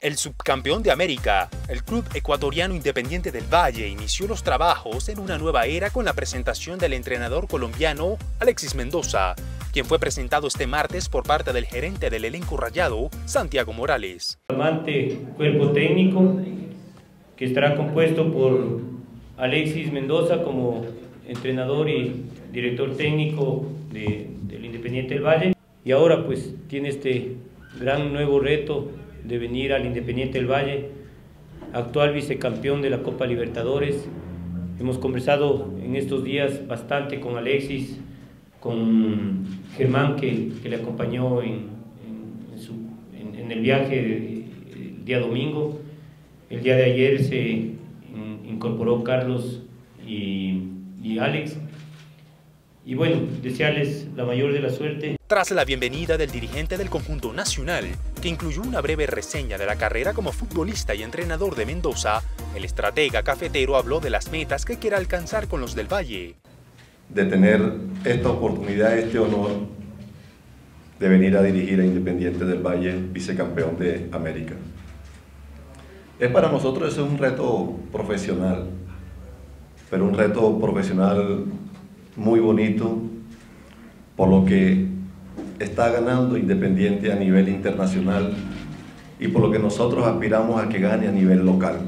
El subcampeón de América, el club ecuatoriano Independiente del Valle, inició los trabajos en una nueva era con la presentación del entrenador colombiano Alexis Mendoza, quien fue presentado este martes por parte del gerente del elenco rayado, Santiago Morales. Flamante cuerpo técnico que estará compuesto por Alexis Mendoza como entrenador y director técnico del Independiente del Valle, y ahora pues tiene este gran nuevo reto de venir al Independiente del Valle, actual vicecampeón de la Copa Libertadores. Hemos conversado en estos días bastante con Alexis, con Germán que le acompañó en el viaje el día domingo. El día de ayer se incorporó Carlos y Alex. Y bueno, desearles la mayor de la suerte. Tras la bienvenida del dirigente del conjunto nacional, que incluyó una breve reseña de la carrera como futbolista y entrenador de Mendoza, el estratega cafetero habló de las metas que quiere alcanzar con los del Valle. De tener esta oportunidad, este honor de venir a dirigir a Independiente del Valle, vicecampeón de América. Para nosotros es un reto profesional, pero un reto profesional muy bonito, por lo que está ganando Independiente a nivel internacional y por lo que nosotros aspiramos a que gane a nivel local.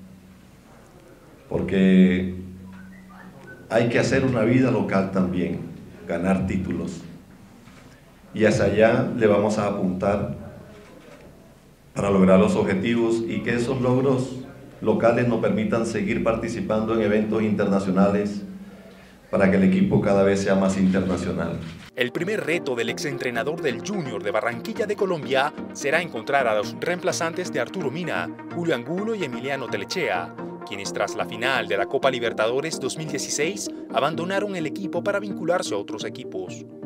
Porque hay que hacer una vida local también, ganar títulos. Y hacia allá le vamos a apuntar para lograr los objetivos y que esos logros locales nos permitan seguir participando en eventos internacionales para que el equipo cada vez sea más internacional. El primer reto del exentrenador del Junior de Barranquilla de Colombia será encontrar a los reemplazantes de Arturo Mina, Julio Angulo y Emiliano Telechea, quienes tras la final de la Copa Libertadores 2016 abandonaron el equipo para vincularse a otros equipos.